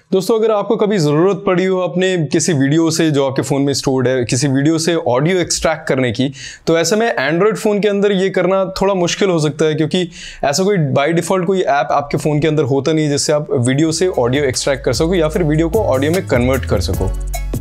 दोस्तों, अगर आपको कभी ज़रूरत पड़ी हो अपने किसी वीडियो से जो आपके फ़ोन में स्टोर्ड है, किसी वीडियो से ऑडियो एक्सट्रैक्ट करने की, तो ऐसे में एंड्रॉयड फ़ोन के अंदर ये करना थोड़ा मुश्किल हो सकता है, क्योंकि ऐसा कोई बाय डिफ़ॉल्ट कोई ऐप आपके फ़ोन के अंदर होता नहीं है जिससे आप वीडियो से ऑडियो एक्सट्रैक्ट कर सको या फिर वीडियो को ऑडियो में कन्वर्ट कर सको।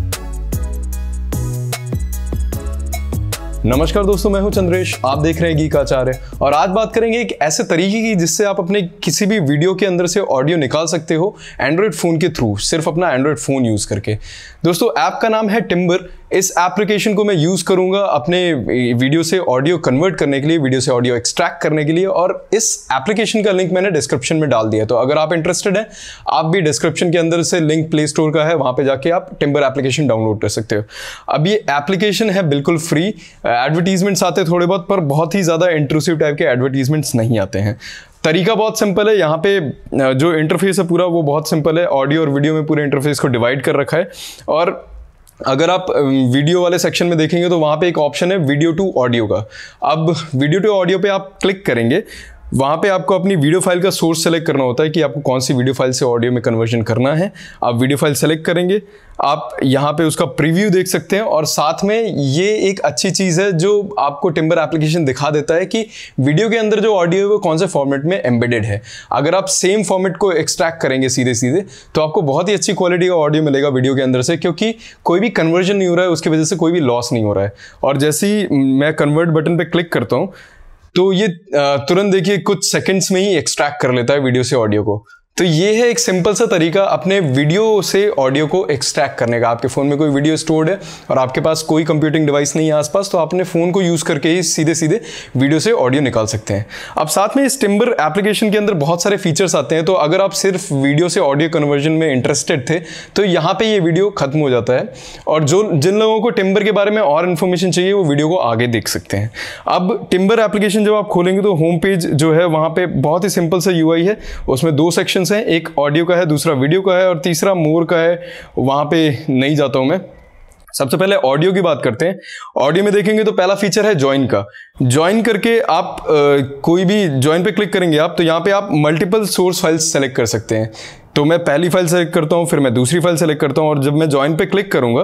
नमस्कार दोस्तों, मैं हूं चंद्रेश, आप देख रहे हैं गीक आचार्य और आज बात करेंगे एक ऐसे तरीके की जिससे आप अपने किसी भी वीडियो के अंदर से ऑडियो निकाल सकते हो एंड्रॉयड फ़ोन के थ्रू, सिर्फ अपना एंड्रॉयड फ़ोन यूज़ करके। दोस्तों, ऐप का नाम है टिम्बर। इस एप्लीकेशन को मैं यूज़ करूंगा अपने वीडियो से ऑडियो कन्वर्ट करने के लिए, वीडियो से ऑडियो एक्सट्रैक्ट करने के लिए, और इस एप्लीकेशन का लिंक मैंने डिस्क्रिप्शन में डाल दिया। तो अगर आप इंटरेस्टेड हैं, आप भी डिस्क्रिप्शन के अंदर से लिंक प्ले स्टोर का है, वहां पे जाके आप टिम्बर एप्लीकेशन डाउनलोड कर सकते हो। अब ये एप्लीकेशन है बिल्कुल फ्री। एडवर्टीजमेंट्स आते थोड़े बहुत, पर बहुत ही ज़्यादा इंट्रूसिव टाइप के एडवर्टीजमेंट्स नहीं आते हैं। तरीका बहुत सिंपल है। यहाँ पे जो इंटरफेस है पूरा वो बहुत सिंपल है। ऑडियो और वीडियो में पूरे इंटरफेस को डिवाइड कर रखा है, और अगर आप वीडियो वाले सेक्शन में देखेंगे तो वहाँ पे एक ऑप्शन है वीडियो टू ऑडियो का। अब वीडियो टू ऑडियो पे आप क्लिक करेंगे, वहाँ पे आपको अपनी वीडियो फाइल का सोर्स सेलेक्ट करना होता है कि आपको कौन सी वीडियो फाइल से ऑडियो में कन्वर्जन करना है। आप वीडियो फाइल सेलेक्ट करेंगे, आप यहाँ पे उसका प्रीव्यू देख सकते हैं, और साथ में ये एक अच्छी चीज़ है जो आपको टिम्बर एप्लीकेशन दिखा देता है कि वीडियो के अंदर जो ऑडियो है वो कौन से फॉर्मेट में एम्बेडेड है। अगर आप सेम फॉर्मेट को एक्सट्रैक्ट करेंगे सीधे सीधे तो आपको बहुत ही अच्छी क्वालिटी का ऑडियो मिलेगा वीडियो के अंदर से, क्योंकि कोई भी कन्वर्जन नहीं हो रहा है, उसकी वजह से कोई भी लॉस नहीं हो रहा है। और जैसे ही मैं कन्वर्ट बटन पर क्लिक करता हूँ तो ये तुरंत देखिए कुछ सेकंड्स में ही एक्सट्रैक्ट कर लेता है वीडियो से ऑडियो को। तो ये है एक सिंपल सा तरीका अपने वीडियो से ऑडियो को एक्सट्रैक्ट करने का। आपके फ़ोन में कोई वीडियो स्टोर्ड है और आपके पास कोई कंप्यूटिंग डिवाइस नहीं है आसपास, तो आप अपने फ़ोन को यूज़ करके ही सीधे सीधे वीडियो से ऑडियो निकाल सकते हैं। अब साथ में इस टिम्बर एप्लीकेशन के अंदर बहुत सारे फीचर्स आते हैं, तो अगर आप सिर्फ वीडियो से ऑडियो कन्वर्जन में इंटरेस्टेड थे तो यहाँ पर ये वीडियो खत्म हो जाता है, और जिन लोगों को टिम्बर के बारे में और इन्फॉर्मेशन चाहिए वो वीडियो को आगे देख सकते हैं। अब टिम्बर एप्लीकेशन जब आप खोलेंगे तो होम पेज जो है वहाँ पर बहुत ही सिंपल सा UI है। उसमें दो सेक्शंस हैं, एक ऑडियो का है, दूसरा वीडियो का है, और तीसरा मोर का है। वहां पे नहीं जाता हूं मैं। सबसे पहले ऑडियो की बात करते हैं। ऑडियो में देखेंगे तो पहला फीचर है ज्वाइन का। ज्वाइन करके आप कोई भी ज्वाइन पे क्लिक करेंगे आप, तो यहाँ पे आप मल्टीपल सोर्स फाइल्स सेलेक्ट कर सकते हैं। तो मैं पहली फाइल सेलेक्ट करता हूँ, फिर मैं दूसरी फाइल सेलेक्ट करता हूँ, और जब मैं ज्वाइन पे क्लिक करूँगा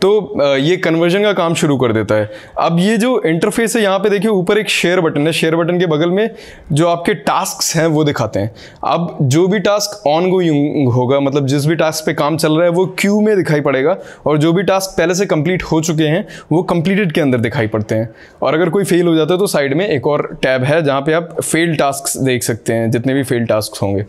तो ये कन्वर्जन का काम शुरू कर देता है। अब ये जो इंटरफेस है, यहाँ पे देखिए ऊपर एक शेयर बटन है। शेयर बटन के बगल में जो आपके टास्क्स हैं वो दिखाते हैं। अब जो भी टास्क ऑन गोइंग होगा, मतलब जिस भी टास्क पे काम चल रहा है वो क्यू में दिखाई पड़ेगा, और जो भी टास्क पहले से कंप्लीट हो चुके हैं वो कंप्लीटेड के अंदर दिखाई पड़ते हैं। और अगर कोई फेल हो जाता है तो साइड में एक और टैब है जहाँ पे आप फेल्ड टास्क देख सकते हैं, जितने भी फेल्ड टास्क होंगे।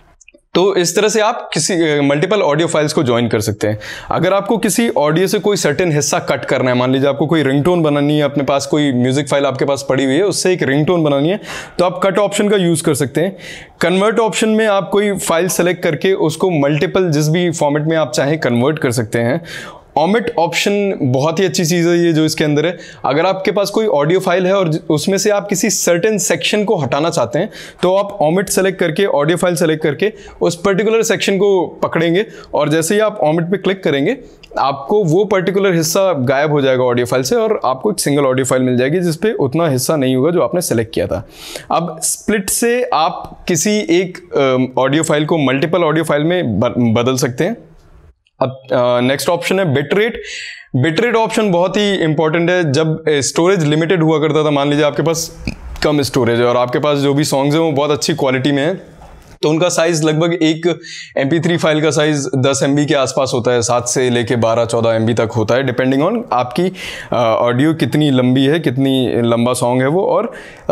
तो इस तरह से आप किसी मल्टीपल ऑडियो फाइल्स को ज्वाइन कर सकते हैं। अगर आपको किसी ऑडियो से कोई सर्टेन हिस्सा कट करना है, मान लीजिए आपको कोई रिंगटोन बनानी है, अपने पास कोई म्यूजिक फाइल आपके पास पड़ी हुई है, उससे एक रिंगटोन बनानी है, तो आप कट ऑप्शन का यूज़ कर सकते हैं। कन्वर्ट ऑप्शन में आप कोई फाइल सेलेक्ट करके उसको मल्टीपल जिस भी फॉर्मेट में आप चाहें कन्वर्ट कर सकते हैं। ओमिट ऑप्शन बहुत ही अच्छी चीज़ है ये जो इसके अंदर है। अगर आपके पास कोई ऑडियो फाइल है और उसमें से आप किसी सर्टेन सेक्शन को हटाना चाहते हैं, तो आप ओमिट सेलेक्ट करके, ऑडियो फाइल सेलेक्ट करके उस पर्टिकुलर सेक्शन को पकड़ेंगे, और जैसे ही आप ओमिट पे क्लिक करेंगे आपको वो पर्टिकुलर हिस्सा गायब हो जाएगा ऑडियो फाइल से, और आपको एक सिंगल ऑडियो फाइल मिल जाएगी जिसपे उतना हिस्सा नहीं होगा जो आपने सेलेक्ट किया था। अब स्प्लिट से आप किसी एक ऑडियो फाइल को मल्टीपल ऑडियो फाइल में बदल सकते हैं। अब नेक्स्ट ऑप्शन है बिटरेट। बिटरेट ऑप्शन बहुत ही इंपॉर्टेंट है। जब स्टोरेज लिमिटेड हुआ करता था, मान लीजिए आपके पास कम स्टोरेज है और आपके पास जो भी सॉन्ग्स हैं वो बहुत अच्छी क्वालिटी में है, तो उनका साइज़ लगभग एक MP3 फाइल का साइज़ 10 MB के आसपास होता है। 7 से लेके 12-14 MB तक होता है, डिपेंडिंग ऑन आपकी ऑडियो कितनी लंबी है, कितनी लंबा सॉन्ग है वो, और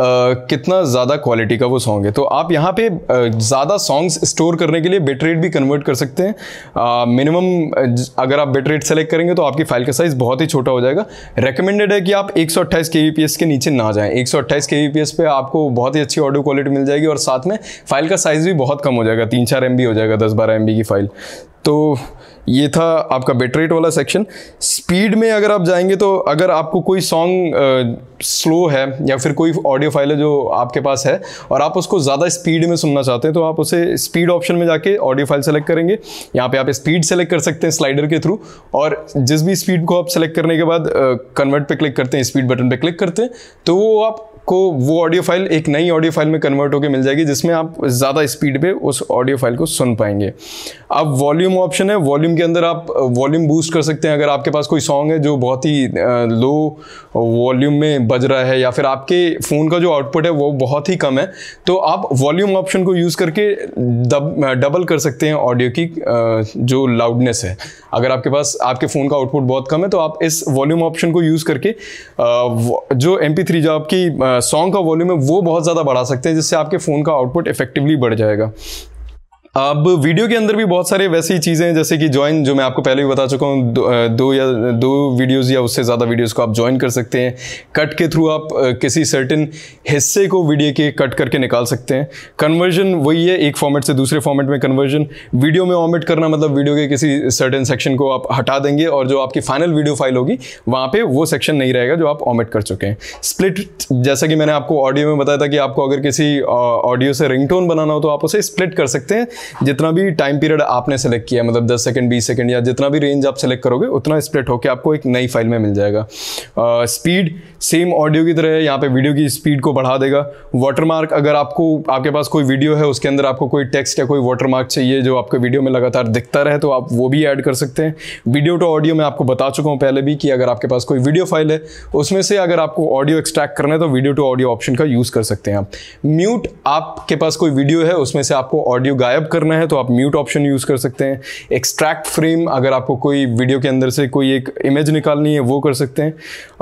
कितना ज़्यादा क्वालिटी का वो सॉन्ग है। तो आप यहाँ पे ज़्यादा सॉन्ग्स स्टोर करने के लिए बिटरेट भी कन्वर्ट कर सकते हैं। मिनिमम अगर आप बिटरेट सेलेक्ट करेंगे तो आपकी फाइल का साइज़ बहुत ही छोटा हो जाएगा। रिकमेंडेड है कि आप 128 kbps के नीचे ना जाएँ। 128 kbps पे आपको बहुत ही अच्छी ऑडियो क्वालिटी मिल जाएगी, और साथ में फाइल का साइज़ भी बहुत कम हो जाएगा, 3-4 MB हो जाएगा, 10-12 MB की फाइल। तो ये था आपका बिटरेट वाला सेक्शन। स्पीड में अगर आप जाएंगे तो अगर आपको कोई सॉन्ग स्लो है या फिर कोई ऑडियो फाइल है जो आपके पास है और आप उसको ज़्यादा स्पीड में सुनना चाहते हैं, तो आप उसे स्पीड ऑप्शन में जाके ऑडियो फाइल सेलेक्ट करेंगे। यहाँ पे आप स्पीड सेलेक्ट कर सकते हैं स्लाइडर के थ्रू, और जिस भी स्पीड को आप सेलेक्ट करने के बाद कन्वर्ट पे क्लिक करते हैं, स्पीड बटन पे क्लिक करते हैं, तो वो आप आपको वो ऑडियो फाइल एक नई ऑडियो फाइल में कन्वर्ट होकर मिल जाएगी, जिसमें आप ज़्यादा स्पीड पे उस ऑडियो फाइल को सुन पाएंगे। अब वॉल्यूम ऑप्शन है, वॉल्यूम के अंदर आप वॉल्यूम बूस्ट कर सकते हैं। अगर आपके पास कोई सॉन्ग है जो बहुत ही लो वॉल्यूम में बज रहा है, या फिर आपके फ़ोन का जो आउटपुट है वो बहुत ही कम है, तो आप वॉल्यूम ऑप्शन को यूज़ करके डबल कर सकते हैं ऑडियो की जो लाउडनेस है। अगर आपके पास आपके फ़ोन का आउटपुट बहुत कम है तो आप इस वॉल्यूम ऑप्शन को यूज़ करके जो MP3 जो आपकी सॉन्ग का वॉल्यूम है वो बहुत ज़्यादा बढ़ा सकते हैं, जिससे आपके फ़ोन का आउटपुट इफेक्टिवली बढ़ जाएगा। अब वीडियो के अंदर भी बहुत सारे वैसी चीज़ें हैं, जैसे कि ज्वाइन, जो मैं आपको पहले भी बता चुका हूँ, दो वीडियोस या उससे ज़्यादा वीडियोस को आप ज्वाइन कर सकते हैं। कट के थ्रू आप किसी सर्टेन हिस्से को वीडियो के कट करके निकाल सकते हैं। कन्वर्जन वही है, एक फॉर्मेट से दूसरे फॉर्मेट में कन्वर्जन। वीडियो में ओमिट करना मतलब वीडियो के किसी सर्टेन सेक्शन को आप हटा देंगे और जो आपकी फाइनल वीडियो फाइल होगी वहाँ पर वो सेक्शन नहीं रहेगा जो आप ओमिट कर चुके हैं। स्प्लिट, जैसा कि मैंने आपको ऑडियो में बताया था कि आपको अगर किसी ऑडियो से रिंगटोन बनाना हो तो आप उसे स्प्लिट कर सकते हैं। जितना भी टाइम पीरियड आपने सेलेक्ट किया, मतलब 10 सेकंड 20 सेकंड या जितना भी रेंज आप सेलेक्ट करोगे उतना स्प्लिट होकर आपको एक नई फाइल में मिल जाएगा। स्पीड सेम ऑडियो की तरह है, यहाँ पे वीडियो की स्पीड को बढ़ा देगा। वाटरमार्क, अगर आपके पास कोई वीडियो है उसके अंदर आपको कोई टेक्स्ट या कोई वाटरमार्क चाहिए जो आपके वीडियो में लगातार दिखता रहे, तो आप वो भी ऐड कर सकते हैं। वीडियो टू ऑडियो मैं आपको बता चुका हूँ पहले भी कि अगर आपके पास कोई वीडियो फाइल है उसमें से अगर आपको ऑडियो एक्सट्रैक्ट करना है तो वीडियो टू ऑडियो ऑप्शन का यूज़ कर सकते हैं आप। म्यूट, आपके पास कोई वीडियो है उसमें से आपको ऑडियो गायब करना है तो आप म्यूट ऑप्शन यूज़ कर सकते हैं। एक्सट्रैक्ट फ्रेम, अगर आपको कोई वीडियो के अंदर से कोई एक इमेज निकालनी है वो कर सकते हैं।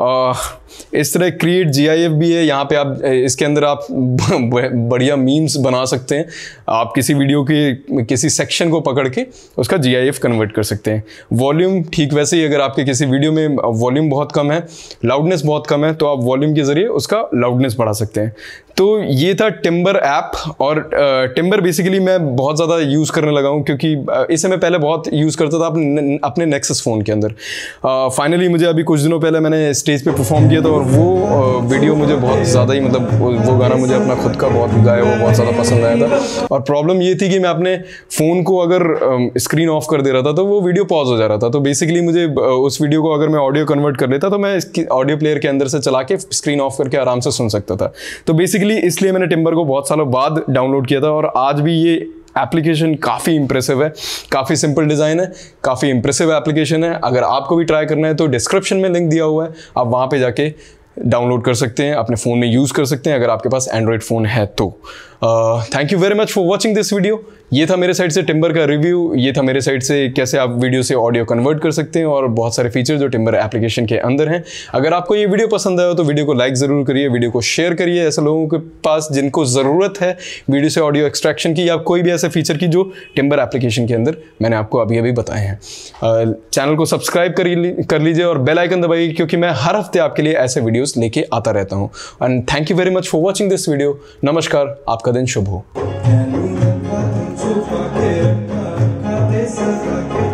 इस तरह क्रिएट GIF भी है, यहाँ पे आप इसके अंदर आप बढ़िया मीम्स बना सकते हैं। आप किसी वीडियो के किसी सेक्शन को पकड़ के उसका GIF कन्वर्ट कर सकते हैं। वॉल्यूम ठीक वैसे ही, अगर आपके किसी वीडियो में वॉल्यूम बहुत कम है, लाउडनेस बहुत कम है, तो आप वॉल्यूम के ज़रिए उसका लाउडनेस बढ़ा सकते हैं। तो ये था टिम्बर ऐप। और टिम्बर बेसिकली मैं बहुत ज़्यादा यूज़ करने लगा हूँ क्योंकि इसे मैं पहले बहुत यूज़ करता था अपने नेक्सस फ़ोन के अंदर। फाइनली मुझे अभी कुछ दिनों पहले मैंने स्टेज पे परफॉर्म किया था और वो वीडियो मुझे बहुत ज़्यादा ही, मतलब वो गाना मुझे अपना खुद का बहुत गाया हुआ बहुत ज़्यादा पसंद आया था। और प्रॉब्लम ये थी कि मैं अपने फ़ोन को अगर स्क्रीन ऑफ कर दे रहा था तो वो वीडियो पॉज हो जा रहा था। तो बेसिकली मुझे उस वीडियो को अगर मैं ऑडियो कन्वर्ट कर लेता तो मैं इसकी ऑडियो प्लेयर के अंदर से चला के स्क्रीन ऑफ करके आराम से सुन सकता था। तो बेसिकली इसलिए मैंने टिम्बर को बहुत सालों बाद डाउनलोड किया था और आज भी ये एप्लीकेशन काफ़ी इंप्रेसिव है, काफ़ी सिंपल डिज़ाइन है, काफ़ी इंप्रेसिव एप्लीकेशन है। अगर आपको भी ट्राई करना है तो डिस्क्रिप्शन में लिंक दिया हुआ है, आप वहाँ पे जाके डाउनलोड कर सकते हैं, अपने फ़ोन में यूज़ कर सकते हैं अगर आपके पास एंड्रॉयड फ़ोन है तो। Thank you very much for watching this video. ये था मेरे साइड से टिम्बर का रिव्यू, ये था मेरे साइड से कैसे आप वीडियो से ऑडियो कन्वर्ट कर सकते हैं और बहुत सारे फीचर जो टिम्बर एप्लीकेशन के अंदर हैं। अगर आपको ये वीडियो पसंद आया हो तो वीडियो को लाइक ज़रूर करिए, वीडियो को शेयर करिए ऐसे लोगों के पास जिनको ज़रूरत है वीडियो से ऑडियो एक्सट्रैक्शन की या कोई भी ऐसे फीचर की जो टिम्बर एप्लीकेशन के अंदर मैंने आपको अभी अभी बताए हैं। चैनल को सब्सक्राइब कर लीजिए और बेल आइकन दबाइए क्योंकि मैं हर हफ्ते आपके लिए ऐसे वीडियोज़ लेके आता रहता हूँ। And thank you very much for watching this video. नमस्कार, आपका दिन शुभ हो।